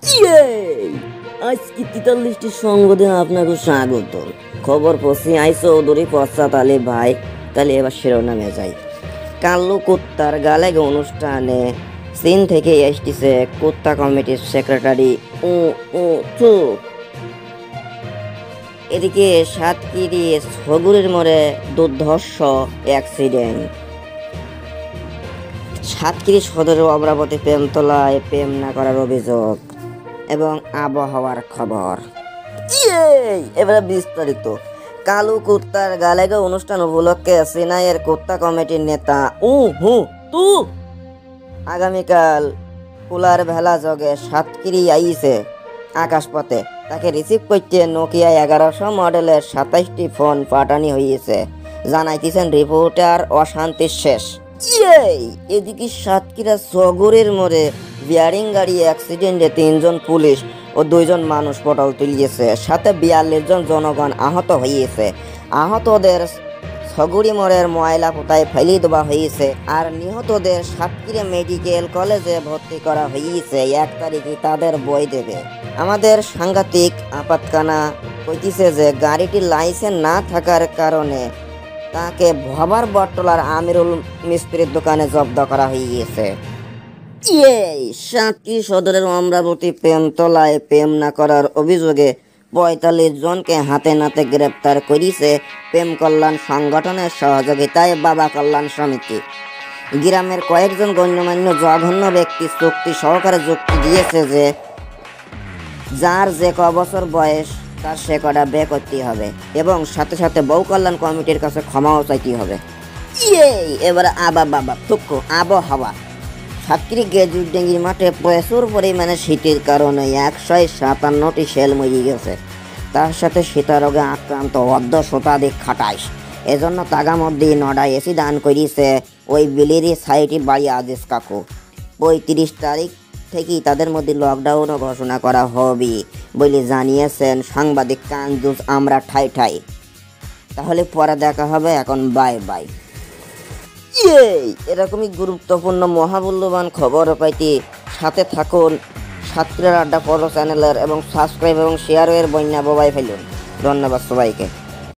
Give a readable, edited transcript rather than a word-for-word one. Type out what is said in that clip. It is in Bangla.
ইয়ে! আজকে ৪৩টি সংবাদে আপনাকে স্বাগত। খবর পড়ছি আই চৌধুরী পশ্চাৎ আলী ভাই। তাহলে এবার শিরোনামে যাই। কাল্লু কুত্তার গালেগে অনুষ্ঠানে চীন থেকে এসেছে কুত্তা কমিটির সেক্রেটারি থু। এদিকে সাতক্ষীরি ছগুরির মোড়ে দুর্ধর্ষ অ্যাক্সিডেন্ট। সাতক্ষীরি সদরের অমরাবতী প্রেমতলায় প্রেম না করার অভিযোগ এবং আবহাওয়ার খবর। এবারে বিস্তারিত। কালু কুত্তার গালেগে অনুষ্ঠান উপলক্ষে সিনাইয়ের কুত্তা কমিটির নেতা তু আগামীকাল কুলার ভেলা যোগে সাতক্ষীরি আইছে আকাশপথে। তাকে রিসিভ করতে নোকিয়া 1100 মডেলের 27টি ফোন পাঠানি হয়েছে, জানাইতেছেন রিপোর্টার অশান্তির শেষ। এদিকে সাতক্ষীরা ছগুরির মোড়ে বিয়ারিং গাড়ি অ্যাক্সিডেন্টে 3 জন পুলিশ ও 2 জন মানুষ পটল তুলিয়েছে, সাথে 42 জন জনগণ আহত হয়েছে। আহতদের ছগুরি মোড়ের ময়লা পোতায় ফেলে দেওয়া হয়েছে আর নিহতদের সাতক্ষীরা মেডিকেল কলেজে ভর্তি করা হয়েছে। 1 তারিখে তাদের বই দেবে। আমাদের সাংঘাতিক আপাতকানা কইতেছে যে গাড়িটির লাইসেন্স না থাকার কারণে তাকে ভবার বটতলার আমিরুল মিস্ত্রির দোকানে জব্দ করা হয়েছে। সাতক্ষীরা সদরের অমরাবতী প্রেমতলায় প্রেম না করার অভিযোগে 45 জনকে হাতে নাতে গ্রেপ্তার করেছে প্রেম কল্যাণ সংগঠনের সহযোগিতায় বাবা কল্যাণ সমিতি। গ্রামের কয়েকজন গণ্যমান্য জঘন্য ব্যক্তি চুক্তি সহকারে যুক্তি দিয়েছে যে যার যে ক বছর বয়স তার সে কটা বে করতে হবে এবং সাথে সাথে বউ কল্যাণ কমিটির কাছে ক্ষমাও চাইতে হবে। এবারে আবহাওয়া। সাতক্ষীরা গেজুরডেঙ্গির মাঠে প্রচুর পরিমাণে শীতের কারণে 157টি শেল মরে গেছে। তার সাথে শীতারোগে আক্রান্ত অর্ধ শতাধিক 28। এজন্য তাগামধ্যে নডায় এসি দান করেছে ওই বিলিরি সাইটি বাড়ি আদেশ কাকু। 35 তারিখ থেকেই তাদের মধ্যে লকডাউনও ঘোষণা করা হবে বলে জানিয়েছেন সাংবাদিক কানজুস আমরা ঠাই। তাহলে পরে দেখা হবে, এখন বাই বাই। এরকমই গুরুত্বপূর্ণ মহামূল্যবান খবর পাইতে সাথে থাকুন সাতক্ষীরার আড্ডা পড়ো চ্যানেলের এবং সাবস্ক্রাইব এবং শেয়ারের বন্যা ববাই ফেলুন। ধন্যবাদ সবাইকে।